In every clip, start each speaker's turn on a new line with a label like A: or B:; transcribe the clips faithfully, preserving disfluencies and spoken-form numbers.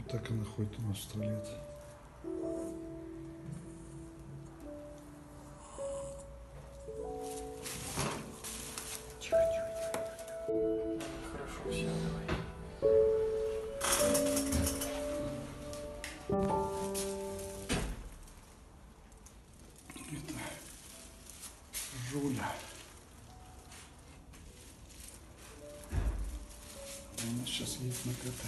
A: Так она ходит у нас в туалет.
B: Тихо, тихо, тихо. Хорошо, все, давай.
A: Это Жуля. У нас сейчас едет на КТ.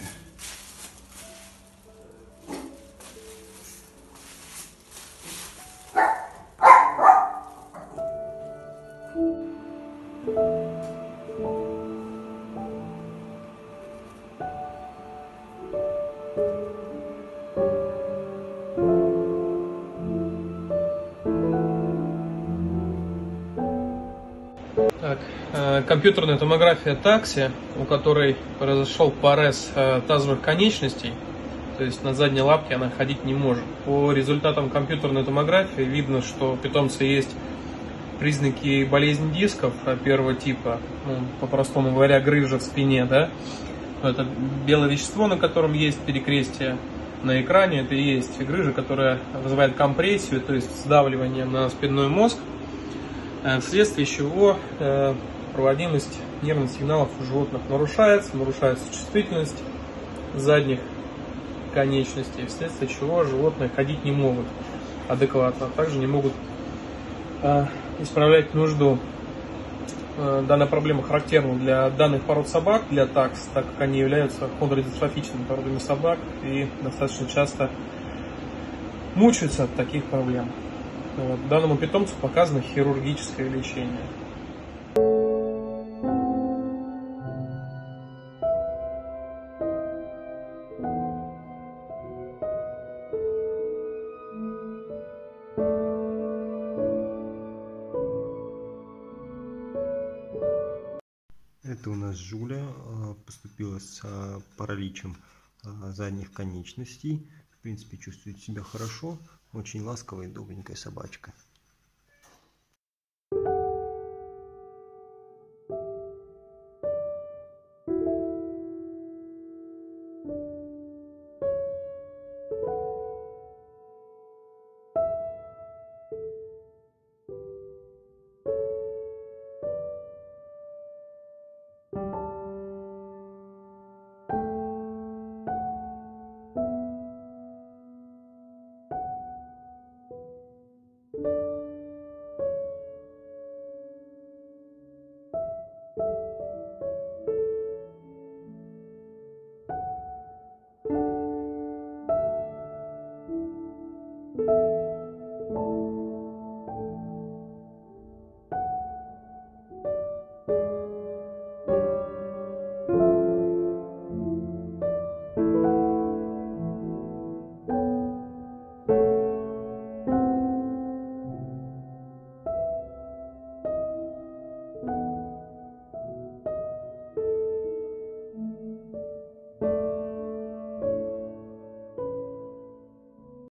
B: Так, э, компьютерная томография такси, у которой произошел парез э, тазовых конечностей, то есть на задней лапке она ходить не может. По результатам компьютерной томографии видно, что у питомца есть признаки болезни дисков первого типа, ну, по-простому говоря, грыжа в спине, да. Это белое вещество, на котором есть перекрестие на экране, это и есть грыжа, которая вызывает компрессию, то есть сдавливание на спинной мозг, вследствие чего проводимость нервных сигналов у животных нарушается, нарушается чувствительность задних конечностей, вследствие чего животные ходить не могут адекватно, а также не могут исправлять нужду. Данная проблема характерна для данных пород собак, для такс, так как они являются хондродистрофичными породами собак и достаточно часто мучаются от таких проблем. Вот. Данному питомцу показано хирургическое лечение.
C: Это у нас Жуля поступила с параличем задних конечностей. В принципе, чувствует себя хорошо. Очень ласковая и добренькая собачка.